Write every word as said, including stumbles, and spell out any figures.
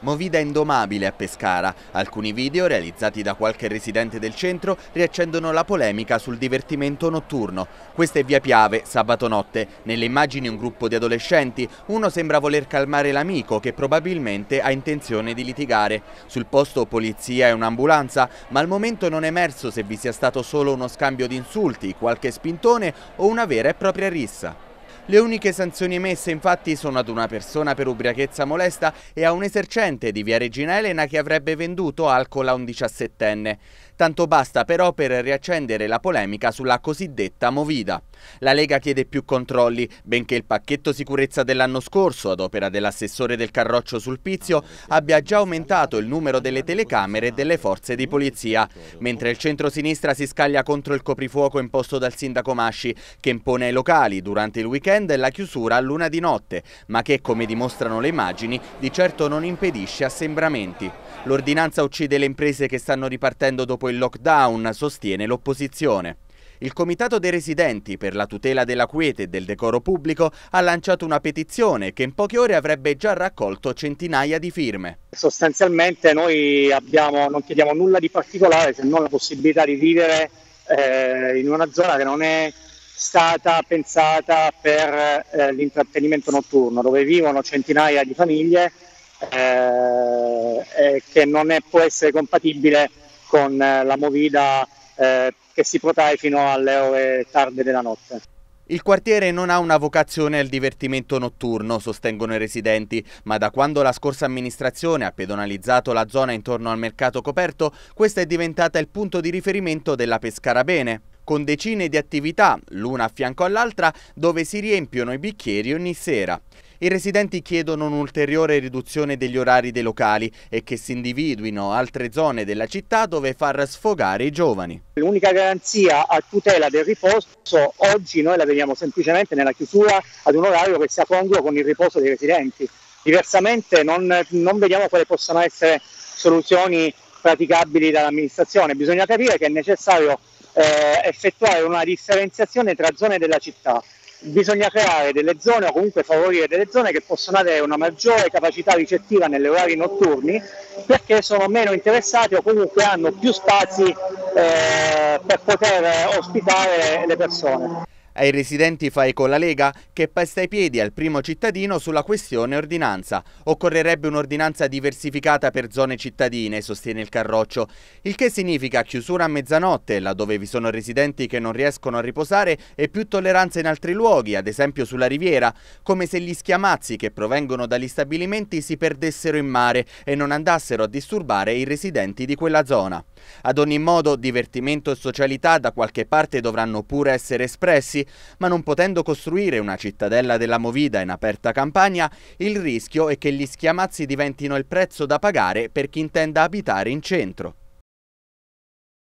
Movida indomabile a Pescara. Alcuni video realizzati da qualche residente del centro riaccendono la polemica sul divertimento notturno. Questa è via Piave, sabato notte. Nelle immagini un gruppo di adolescenti. Uno sembra voler calmare l'amico che probabilmente ha intenzione di litigare. Sul posto polizia e un'ambulanza, ma al momento non è emerso se vi sia stato solo uno scambio di insulti, qualche spintone o una vera e propria rissa. Le uniche sanzioni emesse infatti sono ad una persona per ubriachezza molesta e a un esercente di via Regina Elena che avrebbe venduto alcol a un diciassettenne. Tanto basta però per riaccendere la polemica sulla cosiddetta Movida. La Lega chiede più controlli, benché il pacchetto sicurezza dell'anno scorso, ad opera dell'assessore del Carroccio Sulpizio, abbia già aumentato il numero delle telecamere e delle forze di polizia, mentre il centro-sinistra si scaglia contro il coprifuoco imposto dal sindaco Masci, che impone ai locali durante il weekend la chiusura a luna di notte, ma che, come dimostrano le immagini, di certo non impedisce assembramenti. L'ordinanza uccide le imprese che stanno ripartendo dopo il lockdown, sostiene l'opposizione. Il Comitato dei Residenti per la tutela della quiete e del decoro pubblico ha lanciato una petizione che in poche ore avrebbe già raccolto centinaia di firme. Sostanzialmente noi abbiamo, non chiediamo nulla di particolare se non la possibilità di vivere eh, in una zona che non è stata pensata per eh, l'intrattenimento notturno, dove vivono centinaia di famiglie eh, e che non è, può essere compatibile con eh, la movida eh, che si protrae fino alle ore tarde della notte. Il quartiere non ha una vocazione al divertimento notturno, sostengono i residenti, ma da quando la scorsa amministrazione ha pedonalizzato la zona intorno al mercato coperto, questa è diventata il punto di riferimento della Pescara Bene, con decine di attività, l'una a fianco all'altra, dove si riempiono i bicchieri ogni sera. I residenti chiedono un'ulteriore riduzione degli orari dei locali e che si individuino altre zone della città dove far sfogare i giovani. L'unica garanzia a tutela del riposo oggi noi la vediamo semplicemente nella chiusura ad un orario che sia congruo con il riposo dei residenti. Diversamente non, non vediamo quali possano essere soluzioni praticabili dall'amministrazione. Bisogna capire che è necessario eh, effettuare una differenziazione tra zone della città. Bisogna creare delle zone o comunque favorire delle zone che possono avere una maggiore capacità ricettiva negli orari notturni, perché sono meno interessati o comunque hanno più spazi eh, per poter ospitare le persone. Ai residenti fa eco la Lega, che pesta i piedi al primo cittadino sulla questione ordinanza. Occorrerebbe un'ordinanza diversificata per zone cittadine, sostiene il Carroccio, il che significa chiusura a mezzanotte, laddove vi sono residenti che non riescono a riposare, e più tolleranza in altri luoghi, ad esempio sulla riviera, come se gli schiamazzi che provengono dagli stabilimenti si perdessero in mare e non andassero a disturbare i residenti di quella zona. Ad ogni modo, divertimento e socialità da qualche parte dovranno pure essere espressi, ma non potendo costruire una cittadella della Movida in aperta campagna, il rischio è che gli schiamazzi diventino il prezzo da pagare per chi intenda abitare in centro.